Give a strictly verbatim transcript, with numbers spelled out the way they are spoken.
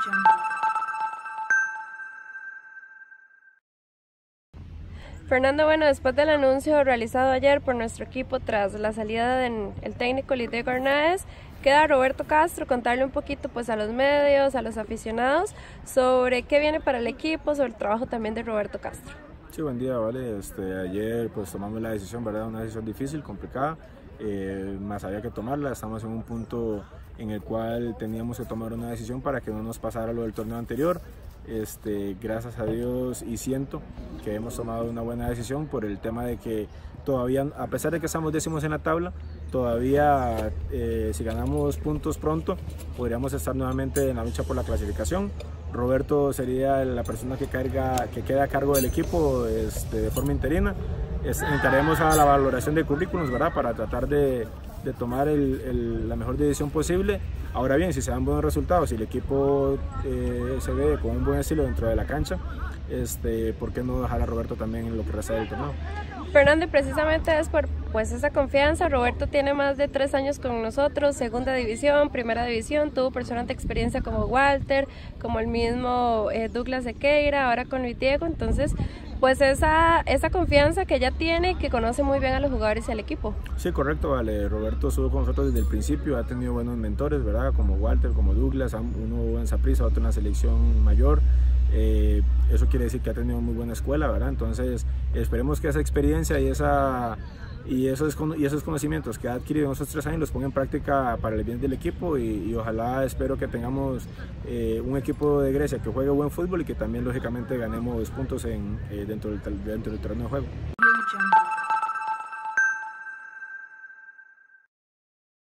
Fernando, bueno, después del anuncio realizado ayer por nuestro equipo tras la salida del técnico Liddiego Arnaez, queda Roberto Castro contarle un poquito pues a los medios, a los aficionados, sobre qué viene para el equipo, sobre el trabajo también de Roberto Castro. Sí, buen día, vale. Este, ayer pues tomamos la decisión, ¿verdad? Una decisión difícil, complicada, eh, más había que tomarla. Estamos en un punto en el cual teníamos que tomar una decisión para que no nos pasara lo del torneo anterior. Este, gracias a Dios y siento que hemos tomado una buena decisión por el tema de que todavía, a pesar de que estamos décimos en la tabla, todavía eh, si ganamos puntos pronto podríamos estar nuevamente en la lucha por la clasificación. Roberto sería la persona que, carga, que queda a cargo del equipo este, de forma interina. Es, encaremos a la valoración de currículums, ¿verdad? Para tratar de, de tomar el, el, la mejor decisión posible. Ahora bien, si se dan buenos resultados, si el equipo eh, se ve con un buen estilo dentro de la cancha, este, ¿por qué no dejar a Roberto también en lo que resta del torneo? Fernando, precisamente es por pues esa confianza. Roberto tiene más de tres años con nosotros, segunda división, primera división, tuvo personas experiencia como Walter, como el mismo eh, Douglas Sequeira, ahora con Liddiego, entonces pues esa, esa confianza que ya tiene y que conoce muy bien a los jugadores y al equipo. Sí, correcto, vale. Roberto estuvo con nosotros desde el principio, ha tenido buenos mentores, ¿verdad? Como Walter, como Douglas, uno en Saprissa, otro en la selección mayor. Eh, eso quiere decir que ha tenido muy buena escuela, ¿verdad? Entonces esperemos que esa experiencia y, esa, y, esos, y esos conocimientos que ha adquirido en esos tres años los ponga en práctica para el bien del equipo y, y ojalá espero que tengamos eh, un equipo de Grecia que juegue buen fútbol y que también lógicamente ganemos puntos en, eh, dentro, del, dentro del terreno de juego.